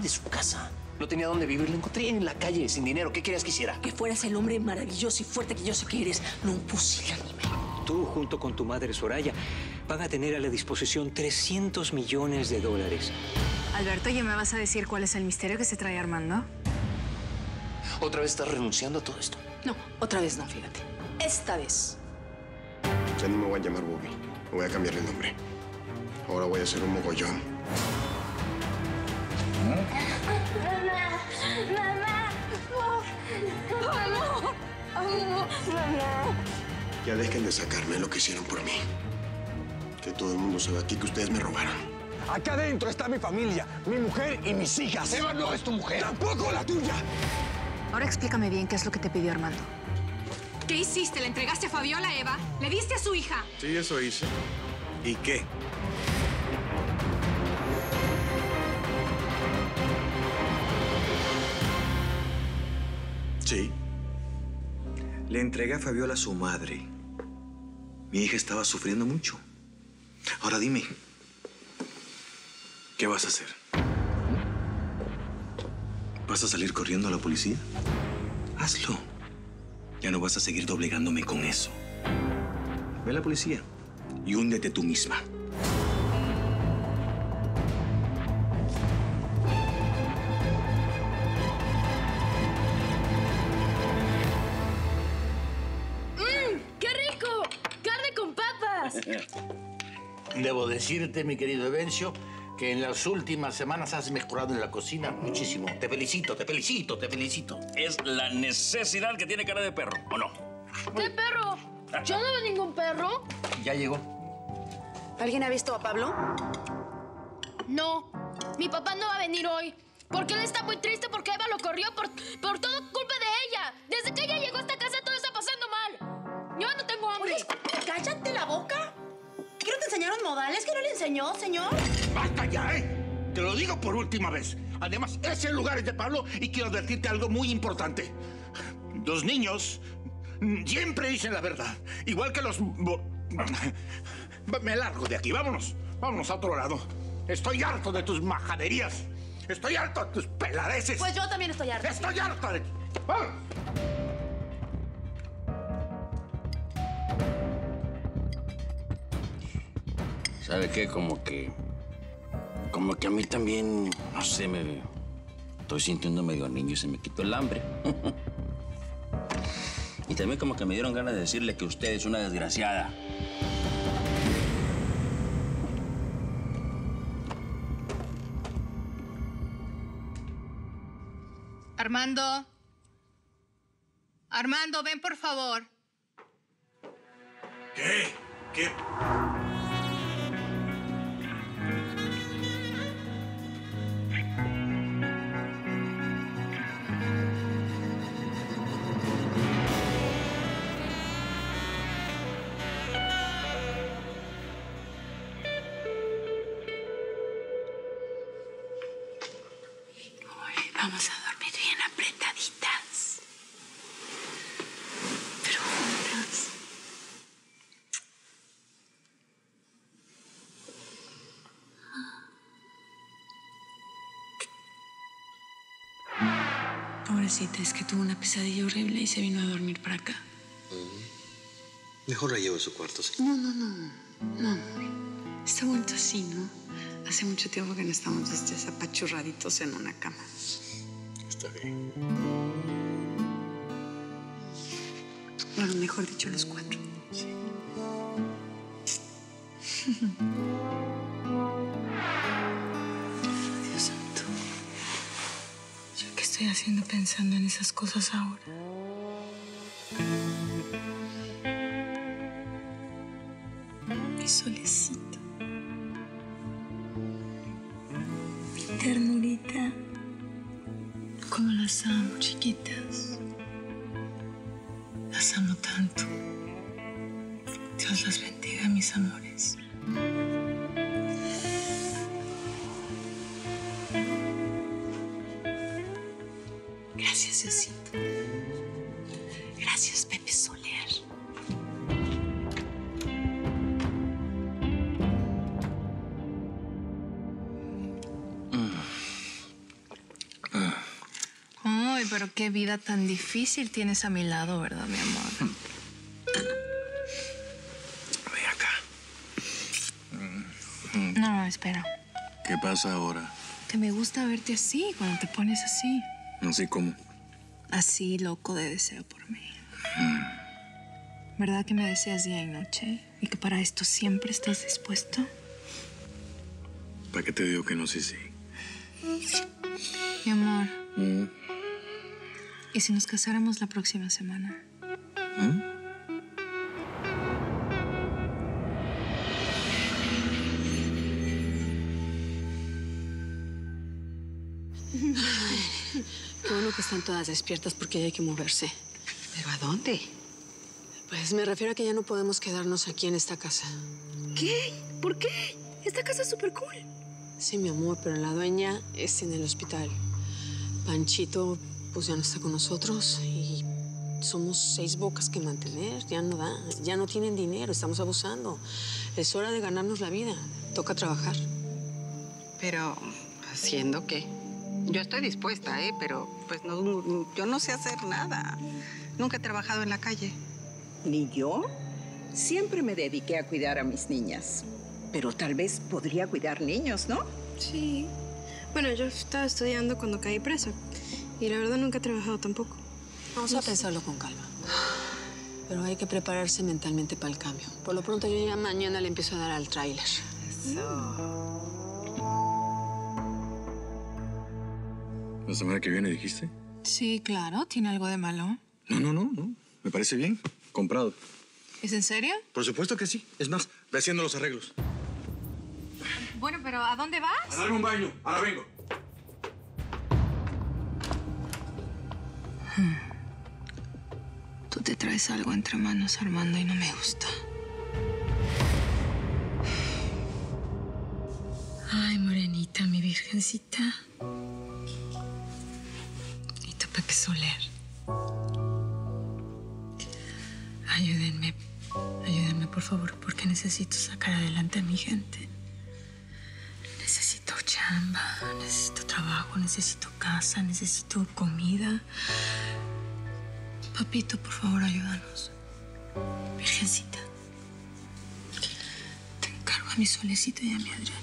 su casa. No tenía dónde vivir, lo encontré en la calle, sin dinero. ¿Qué querías que hiciera? Que fueras el hombre maravilloso y fuerte que yo sé que eres, no un pusilánime. Tú, junto con tu madre Soraya, van a tener a la disposición $300 millones. Alberto, ¿ya me vas a decir cuál es el misterio que se trae Armando? ¿Otra vez estás renunciando a todo esto? No, otra vez no, fíjate. Esta vez. Ya no me voy a llamar Bobby. Me voy a cambiar el nombre. Ahora voy a ser un mogollón. Ya dejen de sacarme lo que hicieron por mí. Que todo el mundo sabe aquí que ustedes me robaron. Acá adentro está mi familia, mi mujer y mis hijas. Eva no es tu mujer. ¡Tampoco la tuya! Ahora explícame bien qué es lo que te pidió Armando. ¿Qué hiciste? ¿Le entregaste a Fabiola, Eva? ¿Le diste a su hija? Sí, eso hice. ¿Y qué? Sí. Le entregué a Fabiola a su madre. Mi hija estaba sufriendo mucho. Ahora dime, ¿qué vas a hacer? ¿Vas a salir corriendo a la policía? Hazlo. Ya no vas a seguir doblegándome con eso. Ve a la policía y húndete tú misma. ¡Qué rico! ¡Carne con papas! Debo decirte, mi querido Evencio, que en las últimas semanas has mejorado en la cocina muchísimo. Te felicito, te felicito, te felicito. Es la necesidad que tiene cara de perro, ¿o no? ¿Qué perro? Yo no veo ningún perro. Ya llegó. ¿Alguien ha visto a Pablo? No, mi papá no va a venir hoy. Porque él está muy triste porque Eva lo corrió por todo culpa de ella. Desde que ella llegó a esta casa todo está pasando mal. Yo no tengo hambre. Oye, cállate la boca. ¿Qué no te enseñaron modales? ¿Qué no le enseñó, señor? ¡Basta ya, Te lo digo por última vez. Además, ese lugar es de Pablo y quiero advertirte algo muy importante. Los niños siempre dicen la verdad. Igual que los... Me largo de aquí. Vámonos. Vámonos a otro lado. Estoy harto de tus majaderías. Estoy harto de tus peladeces. Pues yo también estoy harta. Estoy harto de ti. ¡Vámonos! ¿Sabe qué? Como que a mí también, no sé, me estoy sintiendo medio niño y se me quitó el hambre. Y también como que me dieron ganas de decirle que usted es una desgraciada. Armando. Armando, ven por favor. ¿Qué? ¿Qué? Vamos a dormir bien apretaditas. Pero juntas. Pobrecita, es que tuvo una pesadilla horrible y se vino a dormir para acá. Mejor la llevo a su cuarto, ¿sí? No, amor. Está bonito así, ¿no? Hace mucho tiempo que no estamos apachurraditos en una cama. Está bien. Bueno, mejor dicho, los cuatro. Sí. Dios santo. ¿Yo qué estoy haciendo pensando en esas cosas ahora? Mi solecito. Mi ternurita. Como las amo, chiquitas. Las amo tanto. Dios las bendiga, mis amores. Gracias, Diosito. Gracias, Pepe Soler. pero qué vida tan difícil tienes a mi lado, ¿verdad, mi amor? Ven acá. No, espera. ¿Qué pasa ahora? Que me gusta verte así, cuando te pones así. Así como. Así, loco de deseo por mí. ¿Verdad que me deseas día y noche? ¿Y que para esto siempre estás dispuesto? ¿Para qué te digo que no? Sí, sí. Mi amor. ¿Y si nos casáramos la próxima semana? Qué bueno que están todas despiertas porque ya hay que moverse. ¿Pero a dónde? Pues me refiero a que ya no podemos quedarnos aquí en esta casa. ¿Qué? ¿Por qué? Esta casa es súper cool. Sí, mi amor, pero la dueña es en el hospital. Panchito, pues ya no está con nosotros y somos 6 bocas que mantener. Ya no da, ya no tienen dinero, estamos abusando. Es hora de ganarnos la vida. Toca trabajar. Pero, ¿haciendo qué? Yo estoy dispuesta, pero pues no, yo no sé hacer nada. Nunca he trabajado en la calle. ¿Ni yo? Siempre me dediqué a cuidar a mis niñas. Pero tal vez podría cuidar niños, ¿no? Sí. Bueno, yo estaba estudiando cuando caí presa. Y la verdad nunca he trabajado tampoco. Vamos a pensarlo con calma. Pero hay que prepararse mentalmente para el cambio. Por lo pronto yo ya mañana le empiezo a dar al tráiler. ¿La semana que viene dijiste? Sí, claro. ¿Tiene algo de malo? No. Me parece bien. Comprado. ¿Es en serio? Por supuesto que sí. Es más, ve haciendo los arreglos. Bueno, pero ¿a dónde vas? A darme un baño. Ahora vengo. Tú te traes algo entre manos, Armando, y no me gusta. Ay, morenita, mi virgencita. Y tu Pepe Soler. Ayúdenme, por favor, porque necesito sacar adelante a mi gente. Necesito chamba, necesito trabajo, necesito casa, necesito comida. Papito, por favor, ayúdanos. Virgencita, te encargo a mi Solecito y a mi Adrianita.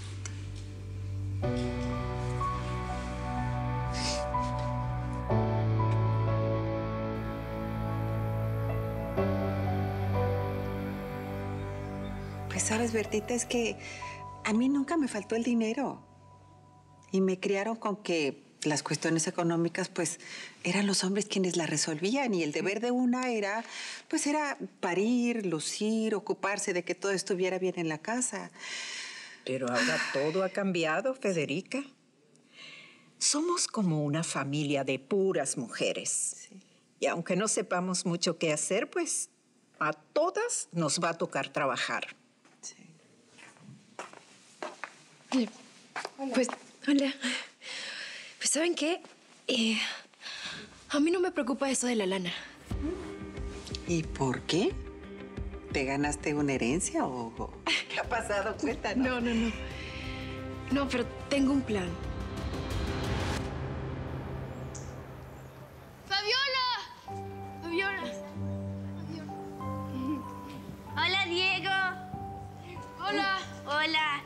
Pues sabes, Bertita, es que a mí nunca me faltó el dinero. Y me criaron con que las cuestiones económicas, pues, eran los hombres quienes las resolvían. Y el deber de una era, pues, era parir, lucir, ocuparse de que todo estuviera bien en la casa. Pero ahora todo ha cambiado, Federica. Somos como una familia de puras mujeres. Sí. Y aunque no sepamos mucho qué hacer, pues, a todas nos va a tocar trabajar. Pues, hola. Pues, ¿saben qué? A mí no me preocupa eso de la lana. ¿Y por qué? ¿Te ganaste una herencia o qué ha pasado? Cuéntanos. No. No, pero tengo un plan. ¡Fabiola! Hola, Diego. Hola. Hola.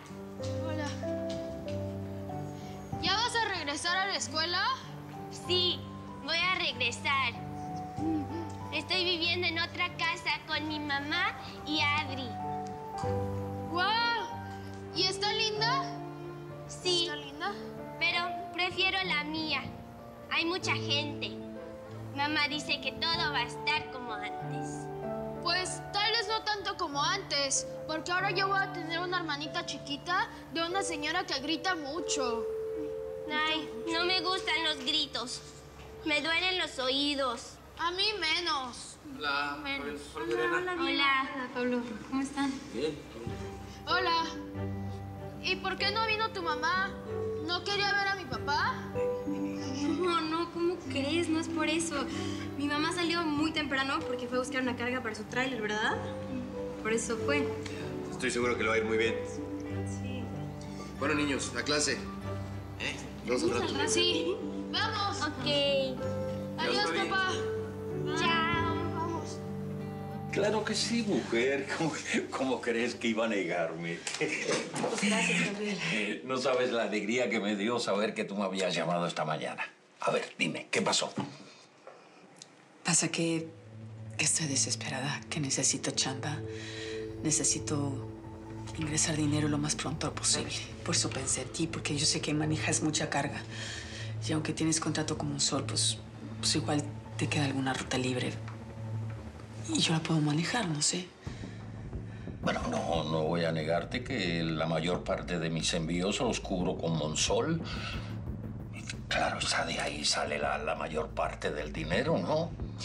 ¿Ya vas a regresar a la escuela? Sí, voy a regresar. Estoy viviendo en otra casa con mi mamá y Adri. ¡Guau! ¿Y está linda? Sí. ¿Está linda? Pero prefiero la mía. Hay mucha gente. Mamá dice que todo va a estar como antes. Pues tal vez no tanto como antes, porque ahora yo voy a tener una hermanita chiquita de una señora que grita mucho. Ay, no me gustan los gritos. Me duelen los oídos. A mí menos. Hola. Hola, Pablo. ¿Cómo están? Bien. Hola. ¿Y por qué no vino tu mamá? ¿No quería ver a mi papá? No, ¿cómo crees? No es por eso. Mi mamá salió muy temprano porque fue a buscar una carga para su tráiler, ¿verdad? Por eso fue. Estoy seguro que le va a ir muy bien. Sí. Bueno, niños, a clase. Vamos al rato. Sí. ¡Vamos! Ok. Adiós, papá. Chao, vamos. Claro que sí, mujer. ¿Cómo crees que iba a negarme? Pues gracias, Gabriel. No sabes la alegría que me dio saber que tú me habías llamado esta mañana. A ver, dime, ¿qué pasó? Pasa que estoy desesperada, que necesito chamba. Necesito ingresar dinero lo más pronto posible. Por eso pensé en ti, porque yo sé que manejas mucha carga. Y aunque tienes contrato con Monsol, pues igual te queda alguna ruta libre. Y yo la puedo manejar, no sé. Bueno, no voy a negarte que la mayor parte de mis envíos los cubro con Monsol. Y claro, de ahí sale la mayor parte del dinero, ¿no?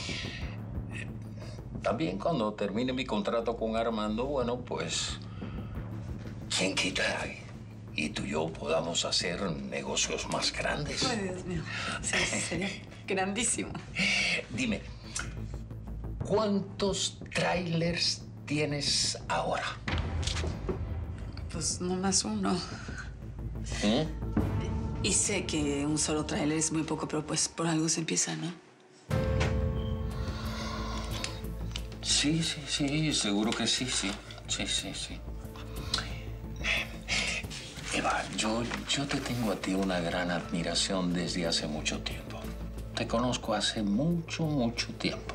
También cuando termine mi contrato con Armando, bueno, pues, ¿quién quita? Y tú y yo podamos hacer negocios más grandes. Ay, Dios mío. Sí, sería grandísimo. Dime, ¿cuántos trailers tienes ahora? Pues nomás uno. Y sé que un solo tráiler es muy poco, pero pues por algo se empieza, ¿no? Sí, seguro que sí. Sí. Eva, yo te tengo a ti una gran admiración desde hace mucho tiempo. Te conozco hace mucho tiempo.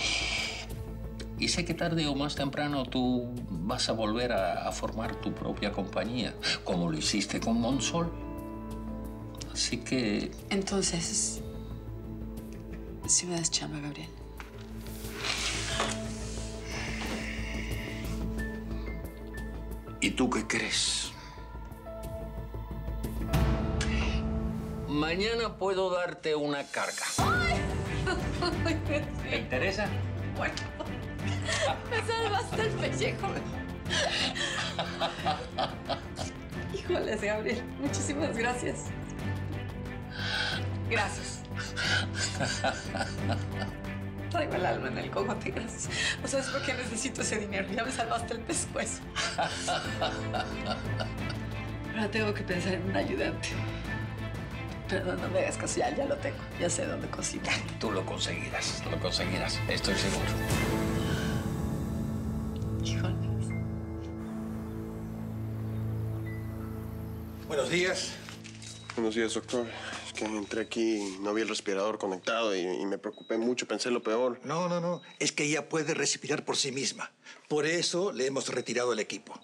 Y sé que tarde o más temprano tú vas a volver a formar tu propia compañía, como lo hiciste con Monsol. Así que... Entonces, ¿sí me das chamba, Gabriel? ¿Y tú qué crees? Mañana puedo darte una carga. ¿Te interesa? Bueno, me salvaste el pellejo. Híjoles, Gabriel, muchísimas gracias. Gracias. Traigo el alma en el cogote, gracias. ¿No sabes por qué necesito ese dinero? Ya me salvaste el pescuezo. Ahora tengo que pensar en un ayudante. Pero no me hagas caso, ya lo tengo. Ya sé dónde cocinar. Tú lo conseguirás, estoy seguro. Híjole. Buenos días. Buenos días, doctor. Es que entré aquí y no vi el respirador conectado y me preocupé mucho, pensé lo peor. No. Es que ella puede respirar por sí misma. Por eso le hemos retirado el equipo.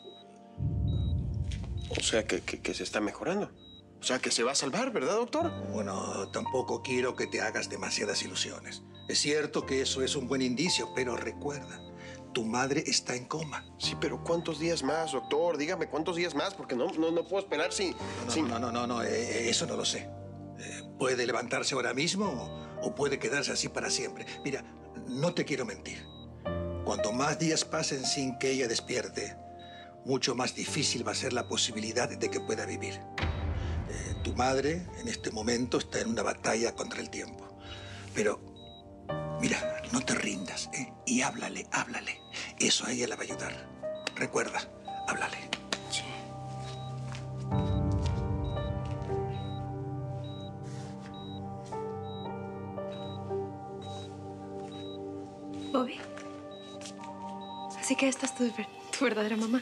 O sea, que se está mejorando. O sea, que se va a salvar, ¿verdad, doctor? Bueno, tampoco quiero que te hagas demasiadas ilusiones. Es cierto que eso es un buen indicio, pero recuerda, tu madre está en coma. Sí, pero ¿cuántos días más, doctor? Dígame, ¿cuántos días más? Porque no puedo esperar sin... No, eso no lo sé. Puede levantarse ahora mismo o puede quedarse así para siempre. Mira, no te quiero mentir. Cuanto más días pasen sin que ella despierte, mucho más difícil va a ser la posibilidad de que pueda vivir. Tu madre, en este momento, está en una batalla contra el tiempo. Pero, mira, no te rindas, ¿eh? Y háblale. Eso a ella le va a ayudar. Recuerda, háblale. Sí. Bobby, así que esta es tu verdadera mamá.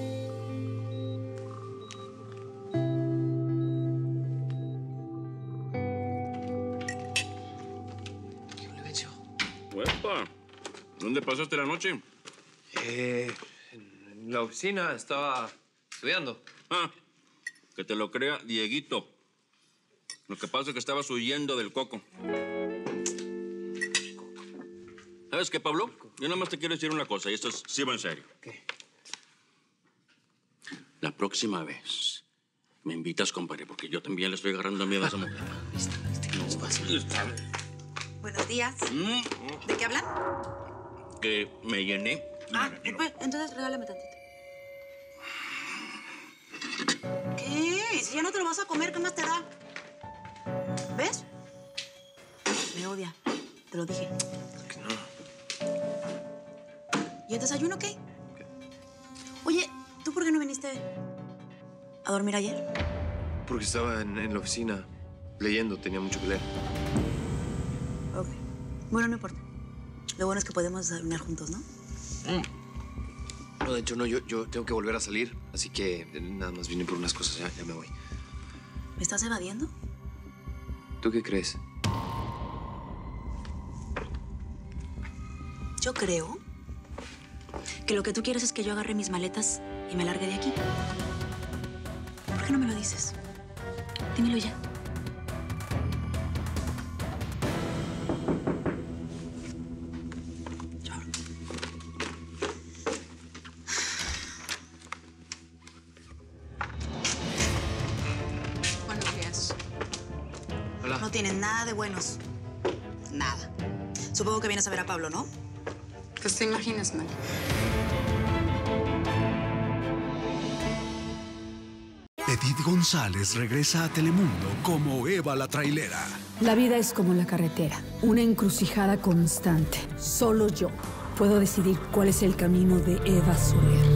¡Uepa! ¿Dónde pasaste la noche? En la oficina estaba estudiando. Ah, que te lo crea Dieguito. Lo que pasa es que estabas huyendo del coco. ¿Sabes qué, Pablo? Yo nada más te quiero decir una cosa, y esto sí va en serio. ¿Qué? La próxima vez me invitas, compadre, porque yo también le estoy agarrando miedo a esa mujer. Buenos días. ¿De qué hablan? Que me llené. Pues, entonces regálame tantito. ¿Qué? Si ya no te lo vas a comer, ¿qué más te da? ¿Ves? Me odia. Te lo dije. Que no. ¿Y el desayuno qué? Oye, ¿tú por qué no viniste a dormir ayer? Porque estaba en la oficina leyendo, tenía mucho que leer. Ok. Bueno, no importa. Lo bueno es que podemos desayunar juntos, ¿no? No, de hecho, no. Yo tengo que volver a salir. Así que nada más vine por unas cosas. Ya me voy. ¿Me estás evadiendo? ¿Tú qué crees? Yo creo que lo que tú quieres es que yo agarre mis maletas y me largue de aquí. ¿Por qué no me lo dices? Dímelo ya. Buenos días. Hola. No tienen nada de buenos. Nada. Supongo que vienes a ver a Pablo, ¿no? Pues te imaginas mal. Edith González regresa a Telemundo como Eva la trailera. La vida es como la carretera, una encrucijada constante. Solo yo puedo decidir cuál es el camino de Eva Soler.